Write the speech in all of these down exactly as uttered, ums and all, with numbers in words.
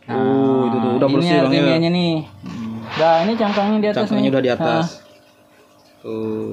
Nah, oh, itu tuh udah bersih bang ya. Ini nih. Nah, ini cangkangnya di atas. Cangkangnya nih. udah di atas. Nah. Tuh.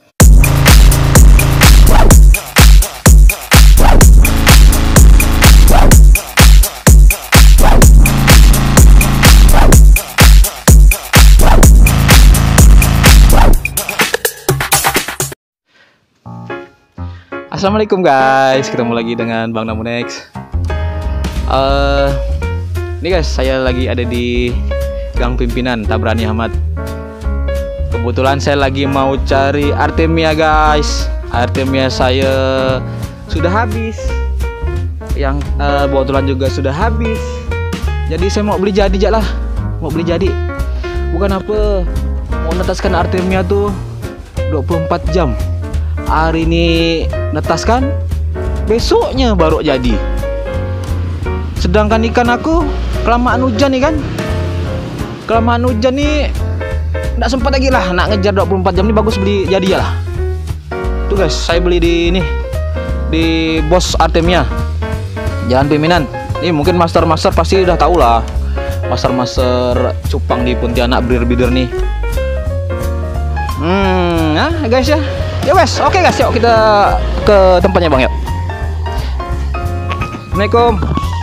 Assalamualaikum guys, ketemu lagi dengan Bang Namunex. Uh, ini guys, saya lagi ada di Gang Pimpinan Tabrani Ahmad. Kebetulan saya lagi mau cari Artemia guys. Artemia saya sudah habis. Yang uh, botolan juga sudah habis. Jadi saya mau beli jadi aja lah. Mau beli jadi. Bukan apa, mau netaskan Artemia tuh dua puluh empat jam. Hari ini netaskan, besoknya baru jadi. Sedangkan ikan aku kelamaan hujan nih kan. Kelamaan hujan nih nggak sempat lagi lah nak ngejar dua puluh empat jam. Ini bagus beli jadi ya lah. Tuh guys, saya beli di ini di Bos Artemia Jalan Pimpinan. Ini mungkin master-master pasti udah tahu lah. Master-master cupang di Pontianak breeder-breeder nih. Hmm, nah guys ya. Ya wes, oke guys, yuk kita ke tempatnya bang yuk. Assalamualaikum.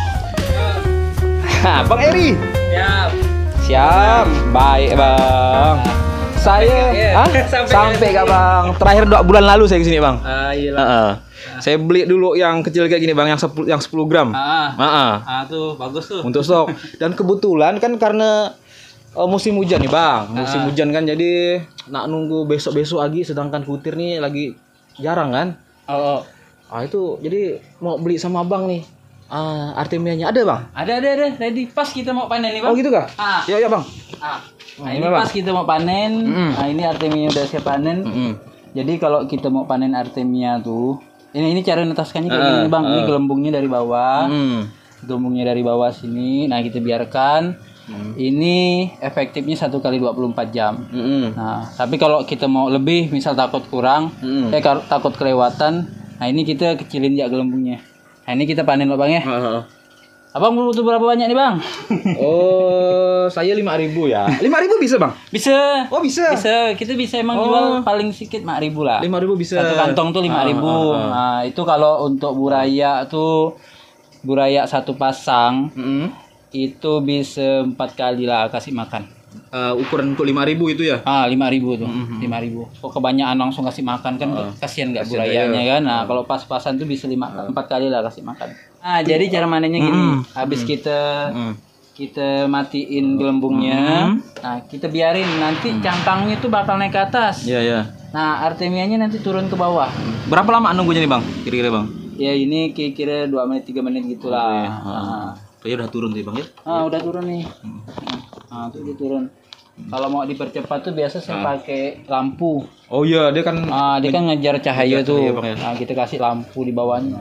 Ya. Bang Eri. Siap. Siap. Baik bang. Saya, ya. ah? sampai, sampai gak bang? Terakhir dua bulan lalu saya kesini bang. Ah iya lah. Uh -uh. Saya beli dulu yang kecil kayak gini bang, yang sepuluh yang sepuluh gram. Ah. Uh -uh. Ah tuh bagus tuh. Untuk stok. Dan kebetulan kan karena Oh, musim hujan nih bang, musim uh. hujan kan, jadi nak nunggu besok-besok lagi, sedangkan kutir nih lagi jarang kan. Oh, oh. Ah itu jadi mau beli sama abang nih. Ah, Artemianya ada bang? Ada ada ada, ready pas kita mau panen nih bang. Oh gitu kah? Ah. Ya ya bang. Ah. Nah ini pas kita mau panen, mm. Nah ini Artemia udah siap panen. Mm. Jadi kalau kita mau panen Artemia tuh, ini ini cara netaskannya kayak uh, gini bang. Uh. Ini gelembungnya dari bawah, mm. gelembungnya dari bawah sini. Nah kita biarkan. Hmm. Ini efektifnya satu kali dua puluh empat jam. Hmm. Nah, tapi kalau kita mau lebih, misal takut kurang, hmm. eh takut kelewatan, nah ini kita kecilin ya gelembungnya. Nah ini kita panen loh bang ya. Uh-huh. Abang butuh berapa banyak nih bang? Oh, saya lima ribu ya. Lima ribu bisa bang? Bisa. Oh bisa. Bisa. Kita bisa emang oh. jual paling sedikit lima ribu lah. Lima ribu bisa. Satu kantong tuh lima ribu. Uh, uh, uh. Nah itu kalau untuk buraya tuh buraya satu pasang. Uh-huh. Itu bisa empat kali lah kasih makan. Uh, ukuran untuk lima ribu itu ya? Ah lima ribu tuh, mm-hmm. lima ribu. Kok kebanyakan langsung kasih makan kan uh, kasihan nggak burayanya ya. Kan? Nah uh. kalau pas-pasan tuh bisa lima uh. empat kali lah kasih makan. Nah jadi cara manennya gini, mm-hmm. habis mm-hmm. kita mm-hmm. kita matiin gelembungnya, mm-hmm. nah kita biarin nanti mm-hmm. cangkangnya tuh bakal naik ke atas. Iya yeah, iya. Yeah. Nah Artemianya nanti turun ke bawah. Berapa lama nunggunya nih bang? Kira-kira bang? Ya ini kira-kira dua menit tiga menit gitulah. Oh, iya. uh. Kayaknya udah turun sih bang ya? Ah udah turun nih. Hmm. Nah tuh dia turun. Hmm. Kalau mau dipercepat tuh biasa saya ah. pakai lampu. Oh iya dia kan. Ah dia kan ngejar cahaya tuh. Cahaya, bang, ya? Nah kita kasih lampu di bawahnya.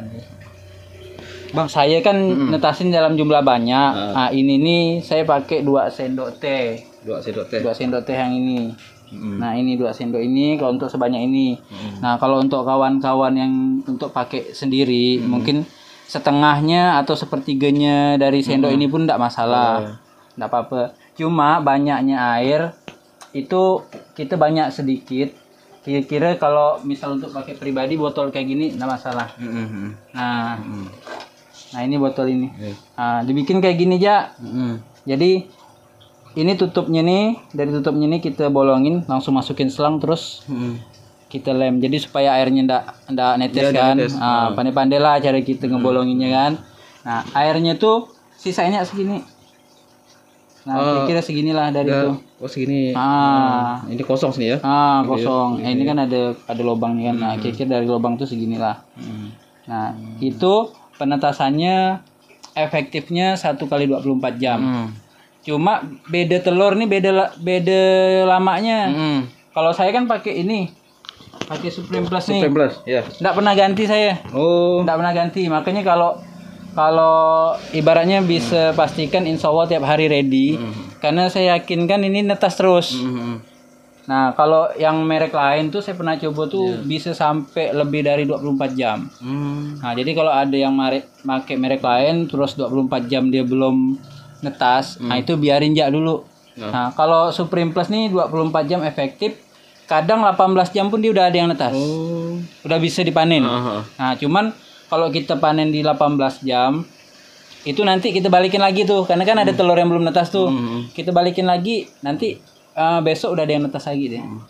Bang saya kan mm-mm. netasin dalam jumlah banyak. Ah. Nah ini nih saya pakai dua sendok teh. Dua sendok teh. Dua sendok teh yang ini. Mm. Nah ini dua sendok ini kalau untuk sebanyak ini. Mm. Nah kalau untuk kawan-kawan yang untuk pakai sendiri mm. mungkin setengahnya atau sepertiganya dari sendok hmm. ini pun tidak masalah, tidak oh. apa-apa. Cuma banyaknya air itu kita banyak sedikit. Kira-kira kalau misal untuk pakai pribadi botol kayak gini tidak masalah. Hmm. Nah, hmm. nah ini botol ini. Yeah. Nah, dibikin kayak gini aja. Hmm. Jadi ini tutupnya nih, dari tutupnya nih kita bolongin, langsung masukin selang terus. Hmm. Kita lem jadi supaya airnya ndak ndak netes ya, kan. Netes. Nah, oh. pandai-pandai lah cara kita ngebolonginnya kan. Nah, airnya tuh sisanya segini. Nah, oh. kira-kira seginilah dari ya. Itu. Oh, segini. Ah, hmm. ini kosong sini ya. Ah, kosong. Gitu ya. Eh, ini kan ada ada lubangnya kan. Nah, hmm. kira-kira dari lubang tuh seginilah. Hmm. Nah, hmm. itu penetasannya efektifnya satu kali dua puluh empat jam. Hmm. Cuma beda telur nih beda beda lamanya. Hmm. Kalau saya kan pakai ini pakai Supreme Plus nih. Supreme Plus, ya. Nggak pernah ganti saya. Oh. Nggak pernah ganti. Makanya kalau kalau ibaratnya bisa hmm. pastikan insya Allah tiap hari ready. Hmm. Karena saya yakin kan ini netas terus. Hmm. Nah kalau yang merek lain tuh saya pernah coba tuh yeah. bisa sampai lebih dari dua puluh empat jam. Hmm. Nah jadi kalau ada yang merek pakai merek lain terus dua puluh empat jam dia belum netas, nah itu biarin jak dulu. Nah. Nah, kalau Supreme Plus nih dua puluh empat jam efektif. Kadang delapan belas jam pun dia udah ada yang netas. Oh. Udah bisa dipanen. Uh-huh. Nah, cuman kalau kita panen di delapan belas jam itu nanti kita balikin lagi tuh, karena kan ada Hmm. telur yang belum netas tuh. Hmm. Kita balikin lagi, nanti uh, besok udah ada yang netas lagi deh. Hmm.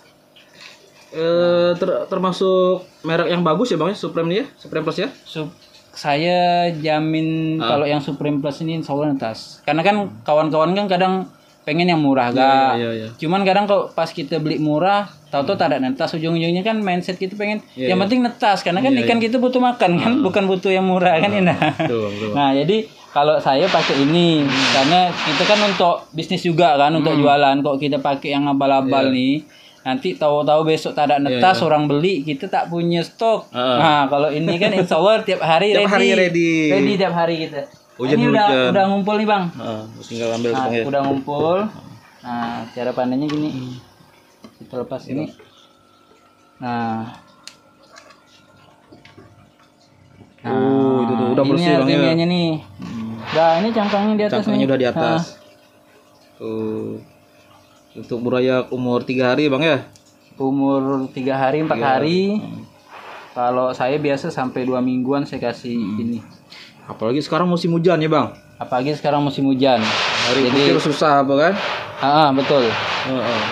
Eh, ter- termasuk merek yang bagus ya bang ya, Supreme nih ya, Supreme Plus ya? Sup- saya jamin Ah. kalau yang Supreme Plus ini insya Allah netas. Karena kan kawan-kawan kan kadang pengen yang murah gak. Iya, iya, iya. Cuman kadang kalau pas kita beli murah, tahu-tahu tak ada netas, ujung-ujungnya kan mindset kita pengen Iya, yang iya. penting netas, karena kan Iya, ikan iya. kita butuh makan kan, bukan butuh yang murah kan ya. Nah. Betul, betul. Nah, jadi kalau saya pakai ini karena kita kan untuk bisnis juga kan, untuk jualan. Kok kita pakai yang abal-abal Iya. nih, nanti tahu-tahu besok tak ada netas, iya. orang beli, kita tak punya stok. Ah. Nah, kalau ini kan insya Allah tiap hari Tiap ready. hari ready. Ready tiap hari kita. Hujan, ini udah hujan. udah ngumpul nih, Bang. Ah, terus tinggal ambil Nah, bang ya. udah ngumpul. Nah, cara panennya gini. Kita lepas ini. Nah. Oh, itu tuh udah ini bersih bang ya. artemianya nih. Nah, ini cangkangnya di atas Cangkangnya nih. udah di Nah, atas. Tuh. Untuk burayak umur tiga hari bang ya. umur tiga hari, empat Tiga hari. Kalau saya biasa sampai dua mingguan saya kasih ini. Apalagi sekarang musim hujan ya bang. Apalagi sekarang musim hujan. Hari Jadi, pikir susah apa kan? ah, betul. Heeh.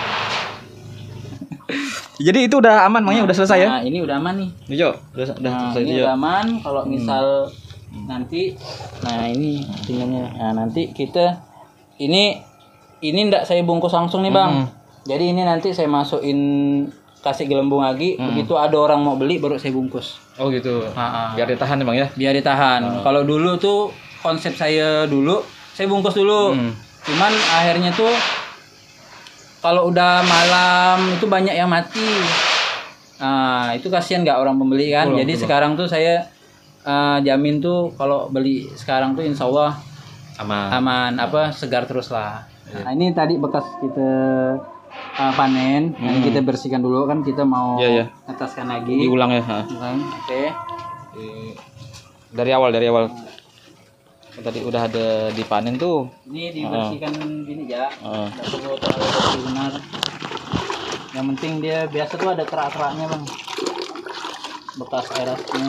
Jadi itu udah aman bang ya, udah selesai ya? Nah, ini udah aman nih. Ini Jo, udah udah Nah, selesai ini Jo. udah aman. Kalau misal nanti, nah ini tinggalnya. Nah, nanti kita ini ini ndak saya bungkus langsung nih bang. Mm. Jadi ini nanti saya masukin, kasih gelembung lagi. Begitu ada orang mau beli baru saya bungkus. Oh gitu. Ah, ah. Biar ditahan ya bang ya. Biar ditahan. Kalau dulu tuh konsep saya dulu, saya bungkus dulu. Hmm. Cuman akhirnya tuh kalau udah malam itu banyak yang mati. Nah, itu kasihan nggak orang pembeli kan. Betul, Jadi betul. sekarang tuh saya eh, jamin tuh kalau beli sekarang tuh insya Allah Aman. aman, apa segar terus lah. Nah, ini tadi bekas kita eh, panen. Nah, ini kita bersihkan dulu kan, kita mau Iya, iya. netaskan lagi. Diulang ya. ha. Oke. Di- Dari awal dari awal. Tadi udah ada dipanen tuh. Ini dibersihkan gini ya. Heeh. Nggak perlu terlalu bersih benar. Yang penting dia biasa tuh ada kerak-keraknya bang, bekas aerasnya.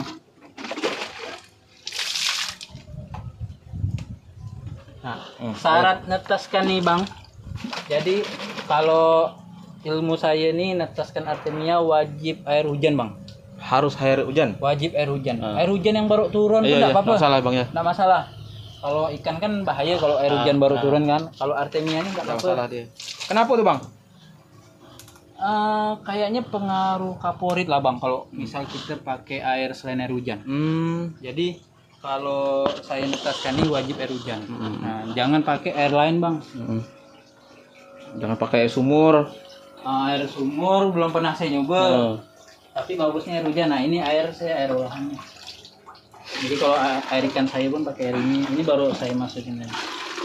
Nah, Hmm. syarat netaskan nih bang. Jadi kalau ilmu saya nih netaskan artemia wajib air hujan bang. Harus air hujan. Wajib air hujan. Hmm. Air hujan yang baru turun tuh Iya, nggak iya, apa-apa. nggak masalah bang ya. Nggak masalah. Kalau ikan kan bahaya kalau air Ah, hujan baru ah. turun kan. Kalau artemia ini nggak Nggak apa-apa. masalah dia. Kenapa tuh bang? Eh, kayaknya pengaruh kaporit lah bang kalau misal kita pakai air selain air hujan. Hmm. Jadi kalau saya netaskan ini wajib air hujan. Hmm. Nah, jangan pakai air lain bang. Mm-mm. Jangan pakai air sumur. Eh, air sumur belum pernah saya nyoba. Heeh. Tapi bagusnya air hujan. Nah ini air saya air olahannya. Jadi kalau a- air ikan saya pun pakai air ini. Ini baru saya masukin tadi.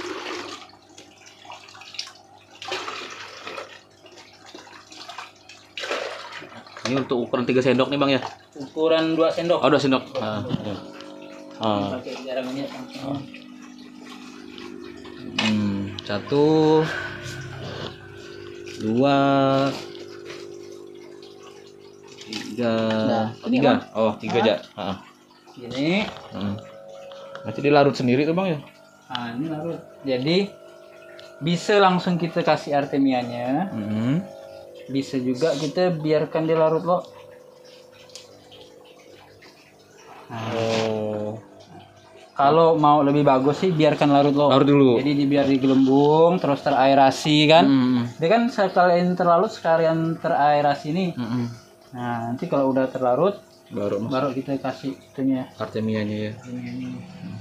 Ini untuk ukuran tiga sendok nih bang ya. Ukuran dua sendok. Oh dua sendok. Ah, iya. Ah. Pakai garam ini langsung. Hmm, satu, dua, tiga, Nah, oh, ini tiga. Bang. Oh tiga Ah. aja. Ah. Ini. Hmm. Nanti dilarut sendiri tuh bang ya. Nah ini larut. Jadi bisa langsung kita kasih artemianya. Hmm. Bisa juga kita biarkan dia larut loh. Oh. Kalau mau lebih bagus sih biarkan larut loh. Larut dulu. Jadi dibiar digelembung terus teraerasi kan. Hmm. Dia kan sekalian terlarut sekalian teraerasi nih. Hmm. Nah nanti kalau udah terlarut Baru mas baru kita kasih itunya. artemianya ya. Ini.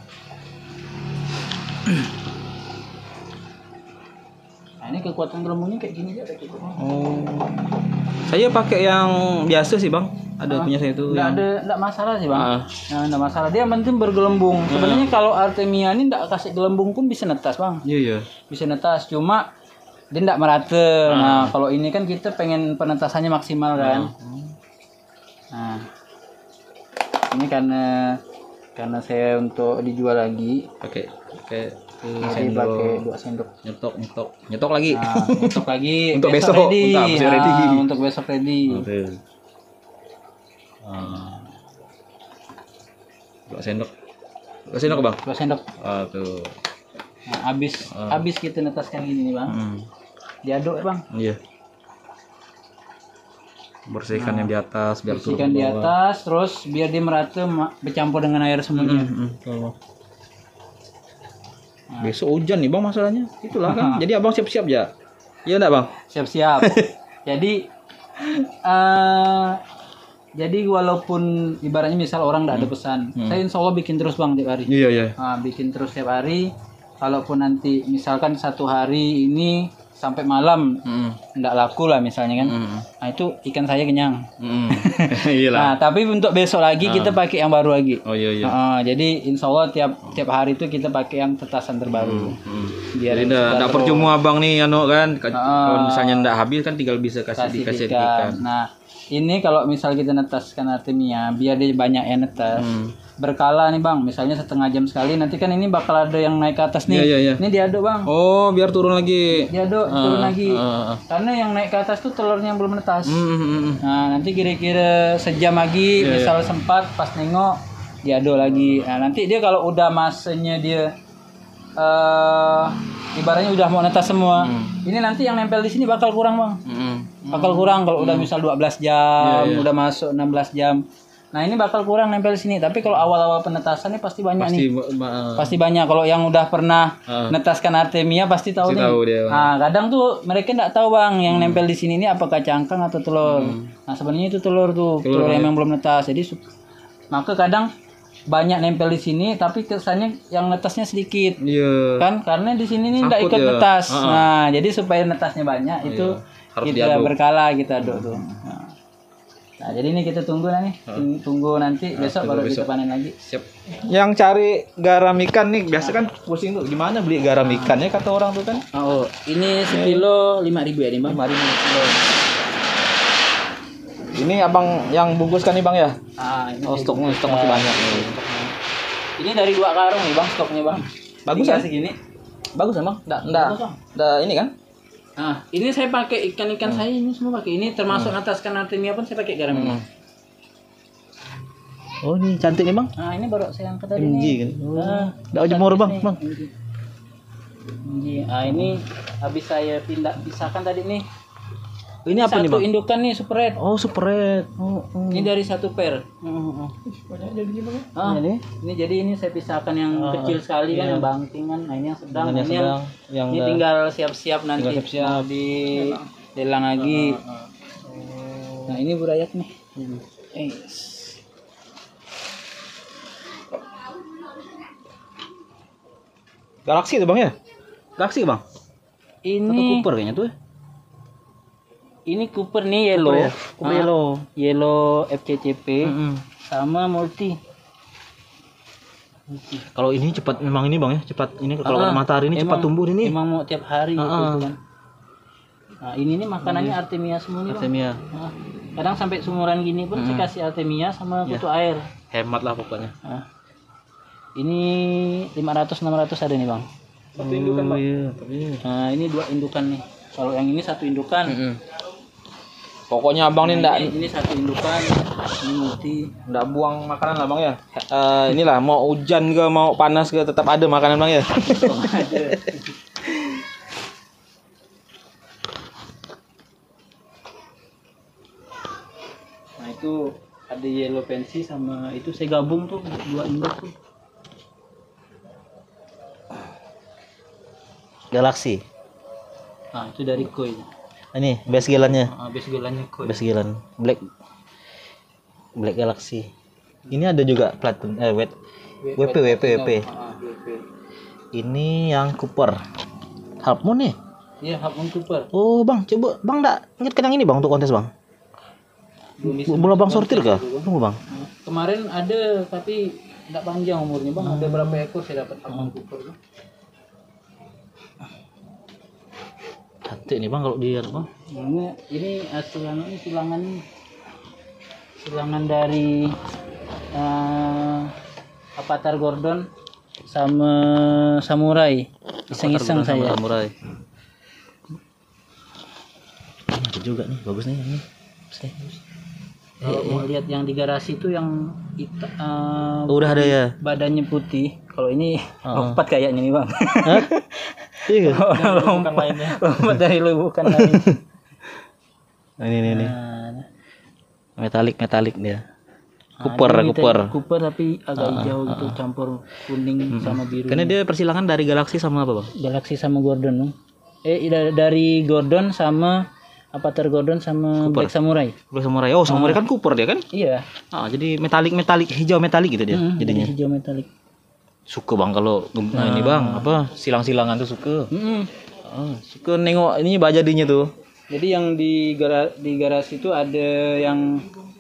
Nah ini kekuatan gelembungnya kayak gini aja gitu. Oh. Saya pakai yang biasa sih bang. Ada punya saya itu. Nggak yang- ada, nggak masalah sih bang. Ah. Nah, nggak masalah. Dia yang penting bergelembung. Sebenarnya kalau artemia ini nggak kasih gelembung pun bisa netas bang. Iya iya. Bisa netas. Cuma dia nggak merata. Nah, kalau ini kan kita pengen penetasannya maksimal kan. Nah, ini karena karena saya untuk dijual lagi. Pakai pakai Jadi pakai dua sendok. Nyetok nyetok nyetok lagi. Nah, nyetok lagi. Untuk besok, ready. untuk besok ready. Nah, untuk besok ready. Oke. Ah. Dua sendok. Dua sendok bang. Dua sendok. Ah tuh. Nah, habis Ah. habis kita netaskan gini nih bang. Hmm. Diaduk ya bang. Iya. Bersihkan yang di atas biar turun Bersihkan ke di bawah. atas, terus biar dia merata ma- bercampur dengan air semuanya. Hmm, hmm. Besok hujan nih bang masalahnya. Itulah kan. Jadi abang siap-siap ya. Iya enggak bang? Siap-siap. Jadi eh jadi walaupun ibaratnya misal orang nggak ada pesan, saya insya Allah bikin terus bang tiap hari. Iya iya. Nah, bikin terus tiap hari. Kalaupun nanti misalkan satu hari ini sampai malam Hmm. nggak laku lah misalnya kan, Hmm. nah itu ikan saya kenyang. Hmm. Iya lah. Nah tapi untuk besok lagi kita pakai yang baru lagi. Oh iya iya. Nah, jadi insya Allah tiap tiap hari itu kita pakai yang tetasan terbaru. Hmm. Biar Jadi enggak sudah enggak terus percuma abang nih anu kan. K- Ah. Kalau misalnya enggak habis kan tinggal bisa kasih kasih dikasih ikan. ikan. Nah ini kalau misal kita netaskan artemia, biar dia banyak yang netas. Hmm. Berkala nih bang, misalnya setengah jam sekali. Nanti kan ini bakal ada yang naik ke atas nih. Iya, iya, iya. Ini diaduk bang. Oh, biar turun lagi. Diaduk turun lagi. ah, ah. Karena yang naik ke atas tuh telurnya yang belum netas. Hmm, hmm, hmm. Nah nanti kira-kira sejam lagi, Iya, misal sempat pas nengok diaduk lagi. Nah nanti dia kalau udah masanya dia eh ibaratnya udah mau netas semua, ini nanti yang nempel di sini bakal kurang bang. Hmm. Bakal kurang kalau udah misal dua belas jam, Iya, iya. udah masuk enam belas jam. Nah ini bakal kurang nempel di sini. Tapi kalau awal-awal penetasan ini pasti banyak Pasti nih. ba- ba- Pasti banyak. Kalau yang udah pernah Ah. netaskan artemia pasti tahu Pasti nih. tahu dia. Nah, kadang tuh mereka nggak tahu bang, yang nempel di sini ini apakah cangkang atau telur. Nah sebenarnya itu telur tuh, telur, Telur, yang belum netas. Jadi su- maka kadang banyak nempel di sini, tapi kesannya yang netasnya sedikit. Iya. Kan karena di sini nih nggak Sangkut ikut ya. netas. Ah, ah. Nah jadi supaya netasnya banyak itu Harus kita diaduk. berkala kita aduk tuh. Nah. Nah, jadi ini kita tunggu nih, Tung- tunggu nanti besok tunggu baru besok. kita panen lagi. Siap. Yang cari garam ikan nih biasa kan pusing tuh gimana beli garam ikannya kata orang tuh kan. Oh, ini sekilo lima ribu ya nih bang. Kemarin kilo. Ini abang yang bungkuskan nih bang ya? Ah, ini Oh saya stoknya bungkus. stok masih banyak. Ini dari dua karung nih bang stoknya bang. Bagus Tinggal ya? segini. Bagus emang? Nggak, nggak, Bagus, Bang. nggak ini kan? Nah, ini saya pakai ikan-ikan saya ini semua pakai ini termasuk netaskan artemia pun saya pakai garam ini. Oh ini cantik nih bang. Nah, ini baru saya angkat tadi M G nih. kan? Nah, Nggak jemur bang, nih, bang. M G. M G. Ah, ini habis saya pindah pisahkan tadi nih. Ini apa nih Satu bang? indukan nih super red. Oh super red. Oh, oh. Ini dari satu pair. Banyak jadinya bang. Ah, Ini. ini jadi ini saya pisahkan yang kecil sekali kan, yang bantingan. Nah ini yang sedang, Yang nah, ini yang, sedang, yang ini udah- tinggal siap-siap nanti. Tinggal siap-siap. Mau di lelang lagi. Nah ini burayak nih. Eh, Galaxy tuh bang ya? Galaxy bang? Atau ini Cooper kayaknya tuh. ya? ini Cooper nih yellow. Cooper ya? Cooper Ah, yellow. Yellow F C C P Mm-mm. sama multi. Kalau ini cepat memang ini bang ya cepat ini kalau Ah, matahari ini cepat emang- tumbuh ini. Emang mau tiap hari gitu, Ah, ah. gitu kan. Nah ini nih makanannya artemia semua nih bang. Artemia. Nah, kadang sampai sumuran gini pun saya kasih artemia sama kutu air. Hemat lah pokoknya. Nah, ini lima ratus enam ratus ada nih bang. Satu indukan bang. Iya. Nah ini dua indukan nih. Kalau yang ini satu indukan. Pokoknya abang nih ndak Ini, ini satu indukan. Ini multi. ndak buang makanan lah bang ya. Eh, inilah mau hujan ke mau panas ke tetap ada makanan bang ya. Nah itu ada yellow pensi sama itu saya gabung tuh dua induk tuh. Galaxy. Nah itu dari koi. Ini base gelannya. Habis gelannya koi. Base gelan black black Galaxy. Ini ada juga platinum eh wet W P W P W P. Ah, W P. Ini yang Cooper. Half Moon nih. Iya Half Moon Cooper. Oh bang, coba bang ndak ingatkan yang ini bang untuk kontes bang. Belum bisa Bola bang sortir kah? dulu, Bang. Tunggu bang. Nah, kemarin ada tapi tidak panjang umurnya bang. Ada berapa ekor saya dapat Half Moon Cooper bang? Cantik nih bang kalau dia bang. Ini ini silangan ini silangan silangan dari eh, Avatar Gordon sama Samurai. Iseng-iseng saya. Samurai. Ada juga nih, bagus nih ini. Kalau mau lihat yang di garasi itu yang ita, uh, Oh, udah ada ya. badannya putih. Kalau ini Uh-uh. lompat kayaknya nih bang. Hah? Iya. lompat lainnya. Lompat dari lubukan lain. Nah, ini ini ini. Nah, Metalik metalik dia. nah, Cooper, ini Cooper. Cooper tapi agak hijau gitu, campur kuning sama biru. Karena dia persilangan dari galaksi sama apa, Bang? Galaxy sama Gordon, Bang. Eh da- dari Gordon sama Avatar Gordon sama Black Samurai. Black Samurai. Oh, Samurai kan Cooper dia kan? Iya. Ah, jadi metalik metalik hijau metalik gitu dia Hmm, jadinya. hijau metalik. Suka Bang kalau nah, ini Bang, apa? Silang-silangan tuh suka. Mm-mm. Ah, suka nengok ini bajadinya tuh. Jadi yang di gara- di garasi itu ada yang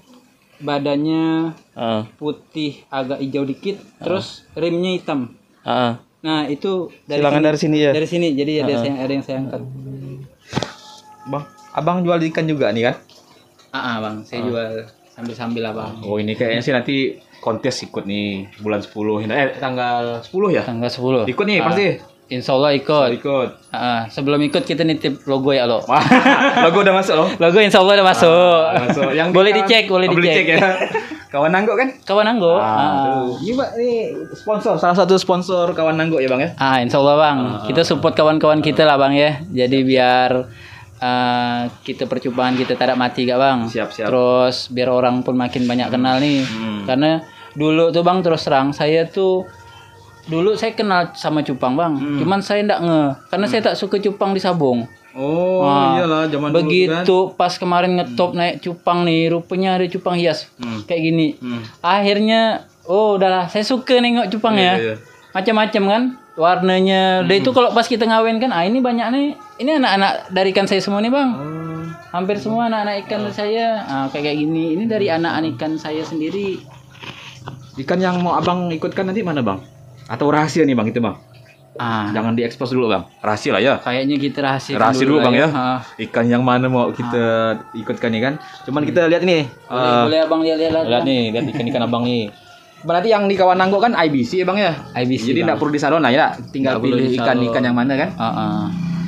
badannya Ah, putih agak hijau dikit, terus rimnya hitam. ah, ah. Nah, itu dari Silangan sini, dari sini ya. dari sini. Jadi ada yang ada yang saya angkat. Bang, Abang jual ikan juga nih kan? Ah, ah, Bang, saya jual sambil-sambil lah, Bang. Oh, ini kayaknya sih nanti kontes ikut nih bulan sepuluh. Eh, tanggal sepuluh ya? Tanggal sepuluh. Ikut nih Ah, pasti. Insya Allah ikut. Ikut. Ah, sebelum ikut kita nitip logo ya lo. Logo udah masuk loh. Logo insya Allah udah masuk. Ah, masuk. Yang boleh di- dicek, boleh oh, dicek. ya. Kawan Nanggok kan? Kawan Anggo. Ah, Ah, tuh. Ini Mbak, ini sponsor, salah satu sponsor Kawan Nanggok ya Bang ya? ah, insya Allah Bang. Kita support kawan-kawan kita lah Bang ya. Jadi biar ah, kita percobaan kita tidak mati gak Bang. Siap, siap. Terus biar orang pun makin banyak kenal nih. Hmm. Karena dulu tuh Bang terus terang saya tuh dulu saya kenal sama cupang Bang. Hmm. Cuman saya ndak nge karena saya tak suka cupang di sabung. Oh, Wah, iyalah zaman begitu dulu kan. pas kemarin ngetop naik cupang nih, rupanya ada cupang hias Hmm. kayak gini. Hmm. Akhirnya, oh udahlah, saya suka nengok cupang Iya, ya, iya. macam-macam kan, warnanya. Dan itu kalau pas kita ngawin kan, ah ini banyak nih, ini anak-anak dari ikan saya semua nih Bang, Oh. hampir semua anak-anak ikan saya, ah, kayak kayak gini. Ini dari anak-anak ikan saya sendiri. Ikan yang mau Abang ikutkan nanti mana Bang? Atau rahasia nih Bang itu Bang? Ah, Jangan diekspos dulu Bang. Rahasia lah ya. kayaknya kita rahasia. Rahasia dulu Bang ya. Ah. Ikan yang mana mau kita ikutkan nih kan? Cuman kita lihat nih. Boleh, eh, boleh abang lihat-lihat lah. lihat nih, lihat ikan-ikan Abang nih. Berarti yang di Kawan Nanggok kan I B C ya Bang ya? I B C, Jadi Bang. nggak perlu disalon lah ya. Tinggal Nggak perlu pilih disalon. ikan-ikan yang mana kan? Ah, ah.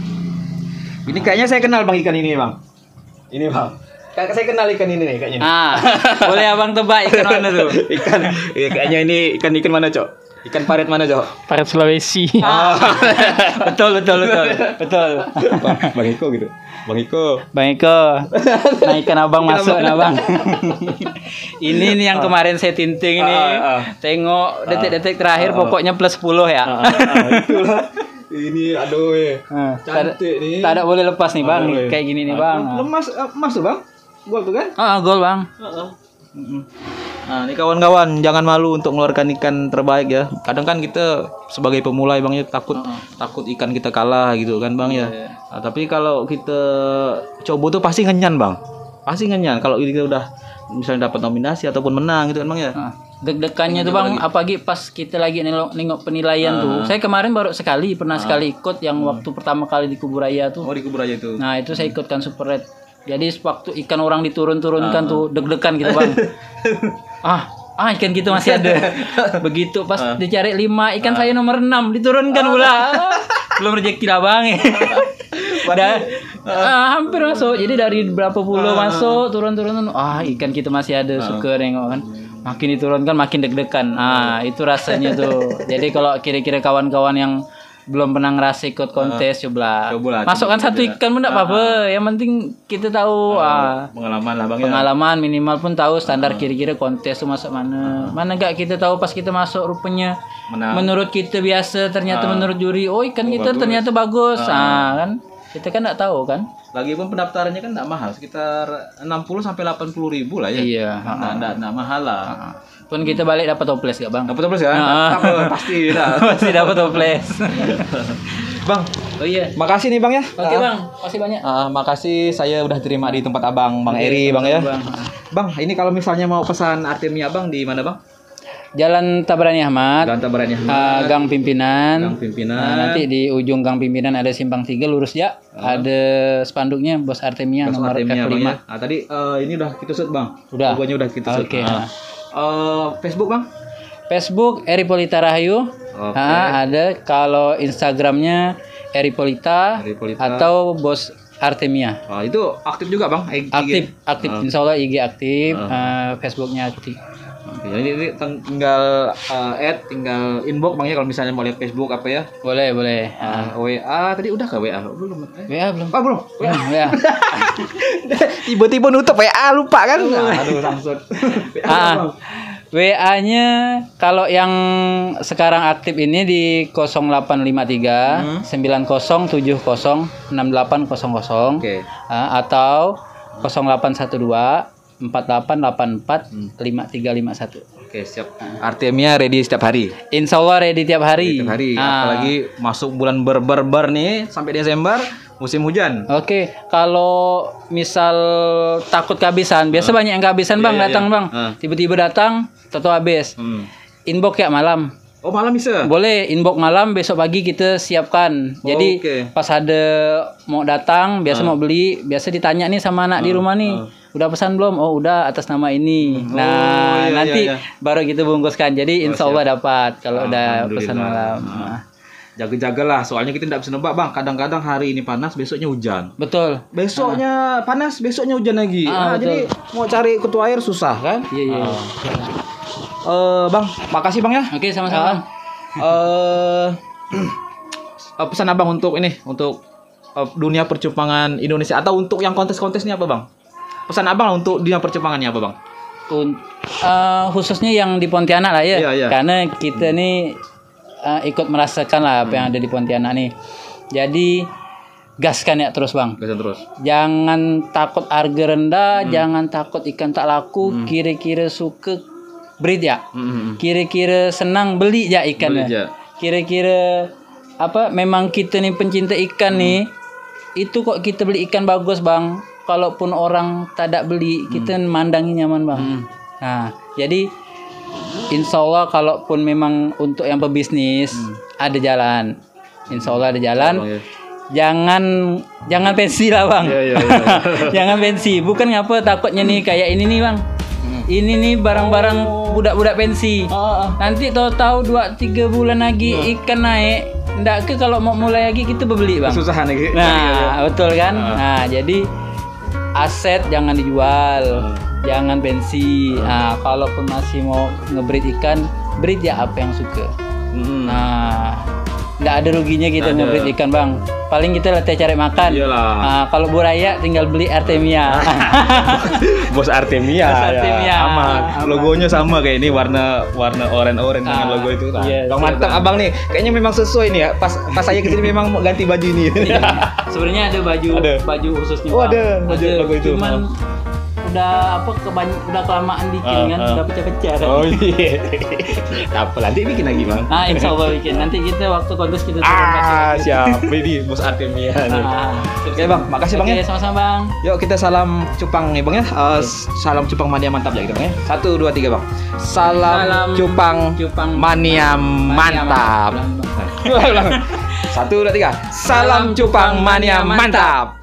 Ini kayaknya saya kenal Bang ikan ini Bang. Ini Bang. Kayak saya kenal ikan ini nih kayaknya. nih. Ah, boleh abang tebak ikan mana tuh? Ikan, iya, kayaknya ini ikan-ikan mana Cok? Ikan paret mana Cok? Paret Sulawesi. Ah. betul betul betul betul. Bang, Bang Iko gitu. Bang Iko. Bang Eko, nah ikan abang masuk nah bang. Ini nih yang kemarin saya tinting ini. Ah, ah. Tengok detik-detik terakhir Ah, ah. pokoknya plus sepuluh ya. Ah, ah, itulah. Ini aduh eh. Ah, tak ada- Cantik nih. Tak ada boleh lepas nih bang, Aduh, nih, eh. kayak gini nih Ah, bang. Lemas eh, emas tuh Bang. Gol tuh kan? Ah gol bang. Nah, ini kawan-kawan jangan malu untuk mengeluarkan ikan terbaik ya. Kadang kan kita sebagai pemula ya Bang ya takut takut ikan kita kalah gitu kan Bang ya. Iya. Nah, tapi kalau kita coba tuh pasti ngenyan Bang. Pasti ngenyan kalau kita udah misalnya dapat nominasi ataupun menang gitu kan Bang ya. Ah, deg-degannya tuh bang, apalagi pas kita lagi nengok, nengok penilaian tuh. Saya kemarin baru sekali pernah sekali ikut yang waktu pertama kali di Kuburaya tuh. Oh di kubur aja itu. Nah itu saya ikutkan super red. Jadi waktu ikan orang diturun-turunkan tuh deg-degan gitu bang. ah, ah ikan kita masih ada. Begitu pas dicari lima ikan saya nomor enam diturunkan pula. Ah, belum rezeki lah bang. Udah ah, hampir masuk. Jadi dari berapa puluh masuk turun-turun. Ah ikan kita masih ada. Suka nengok kan. Makin diturunkan makin deg-degan. Ah itu rasanya tuh. Jadi kalau kira-kira kawan-kawan yang belum pernah ngerasa ikut kontes coba Cobalah, masukkan coba satu aja. ikan pun enggak apa-apa, yang penting kita tahu ah, Pengalaman lah Bang ya. pengalaman minimal pun tahu standar kira-kira kontes tuh masuk mana mana enggak kita tahu pas kita masuk rupanya Menang. menurut kita biasa ternyata menurut juri oh ikan kita ternyata bagus ah kan kita kan enggak tahu kan. Lagi pun pendaftarannya kan enggak mahal, sekitar enam puluh sampai delapan puluh ribu lah ya. Iya, Enggak enggak enggak mahal lah. Ah, pun kita balik dapat toples gak bang? Dapat terus ya? Ah. Apa pasti dah. Pasti dapat toples. Bang, Oh iya. makasih nih Bang ya. Oke bang, makasih banyak. Ah, makasih saya udah terima di tempat Abang, Bang Eri Bang ya. Bang. Bang, ini kalau misalnya mau pesan Artemia Bang di mana Bang? Jalan Tabrani Ahmad. Ganta Barani Ah, Gang Pimpinan. Gang Pimpinan. Nah, nanti di ujung Gang Pimpinan ada simpang tiga lurus ya. Ada spanduknya Bos Artemia Bos nomor Artemia F Bang lima. ya. Ah, tadi eh, ini udah kita shoot Bang. Udah. Logonya udah kita shoot. Oke. Ah. Eh, Facebook Bang? Facebook Eri Polita Rahayu. Oke. Ah, ada. Kalau Instagramnya Eri Polita, Eri Polita. atau Bos Artemia. Oh, itu aktif juga bang? I G? Aktif, aktif. Oh. Insya Allah I G aktif, Oh. eh, Facebooknya aktif. Oke, jadi ini teng- tinggal uh, add, tinggal inbox bang ya kalau misalnya mau lihat Facebook apa ya? Boleh, boleh. Ah. Uh, W A tadi udah ke W A belum? Eh? W A belum? Oh belum. Belum, W A. Tiba-tiba nutup W A lupa kan? Aduh langsung. Ah, W A-nya kalau yang sekarang aktif ini di nol delapan lima tiga sembilan nol tujuh nol enam delapan nol nol. Oke. Ah, atau nol delapan satu dua empat delapan delapan empat lima tiga lima satu. Oke, siap. Artemia ready setiap hari. Insya Allah ready tiap hari. Setiap hari. Ah. Apalagi masuk bulan ber-ber-ber nih sampai Desember musim hujan. Oke, kalau misal takut kehabisan, biasa banyak yang kehabisan Iya, bang iya, datang iya. bang, Ah. tiba-tiba datang, tahu habis. Hmm. Inbox ya malam. Oh malam bisa? Boleh inbox malam, besok pagi kita siapkan. Jadi Oke. pas ada mau datang, biasa mau beli, biasa ditanya nih sama anak di rumah nih, udah pesan belum? Oh udah, atas nama ini. Oh, Nah iya, nanti iya, iya. baru kita bungkuskan. Jadi insya Allah dapat kalau udah pesan Alhamdulillah. malam. Nah, Jaga-jagalah, soalnya kita tidak bisa nebak bang. Kadang-kadang hari ini panas, besoknya hujan. betul. Besoknya panas, besoknya hujan lagi. Ah, Nah, betul. jadi mau cari kutu air susah kan? Iya iya. Eh bang, makasih bang ya. Oke sama-sama. Eh eh, pesan abang untuk ini, untuk eh, dunia percupangan Indonesia atau untuk yang kontes-kontes ini apa bang? Pesan abang lah untuk dunia percupangannya apa bang? Un- eh, khususnya yang di Pontianak lah ya, Iya, iya. karena kita nih eh, ikut merasakan lah apa yang ada di Pontianak nih. Jadi gaskan ya terus bang. Gasan terus. Jangan takut harga rendah, Hmm. jangan takut ikan tak laku. Kira-kira suka breed ya, Hmm. kira-kira senang beli ya ikannya. Beli ya. Kira-kira apa? Memang kita nih pencinta ikan nih, itu kok kita beli ikan bagus bang. Kalaupun orang tidak beli, kita mandangi nyaman bang. Nah, jadi insya Allah kalaupun memang untuk yang pebisnis ada jalan, insya Allah ada jalan. Oh, iya. Jangan jangan pensi lah bang. Iya, iya, iya. Jangan pensi. Bukan ngapa takutnya nih kayak ini nih bang. Ini nih barang-barang budak-budak pensi. Nanti tahu-tahu dua tiga bulan lagi ikan naik. Ndak ke kalau mau mulai lagi kita beli bang. Kesusahan lagi. Nah, betul kan? Nah, jadi aset jangan dijual, jangan pensi. Nah, kalaupun masih mau ngebreed ikan, breed ya apa yang suka. Hmm. Nah, nggak ada ruginya kita Nggak ada. ngebreed ikan bang. Paling kita latih cari makan. Iyalah. Nah, kalau buraya tinggal beli Artemia. Bos Artemia. Bos Artemia. Ya. Sama. Sama. Logonya sama kayak ini warna warna oranye-oranye dengan Ah, logo itu. Nah, iya, bang iya, mantap Bang. abang nih. Kayaknya memang sesuai nih ya. Pas pas saya kesini memang mau ganti baju nih. Sebenarnya ada baju Ada. baju khususnya. Oh, Bang. ada baju logo itu. Cuman udah apa kebanyak udah kelamaan bikin Ah, kan, ah. udah pecah-pecah. Oh iya. Apa nanti bikin lagi bang? Nah, insya Allah bikin. Nanti kita waktu kontes kita turun Ah kasih. siap. Ini Bos Artemia nih. Ah, Oke bang, makasih bang Oke, ya. sama-sama bang. Yuk kita salam cupang nih bang ya. Eh, salam cupang mania mantap ya kita bang ya. Satu dua tiga bang. Salam, Salam cupang, cupang mania mantap. mantap. Ulang, ulang. Satu dua tiga. Salam cupang mania mantap.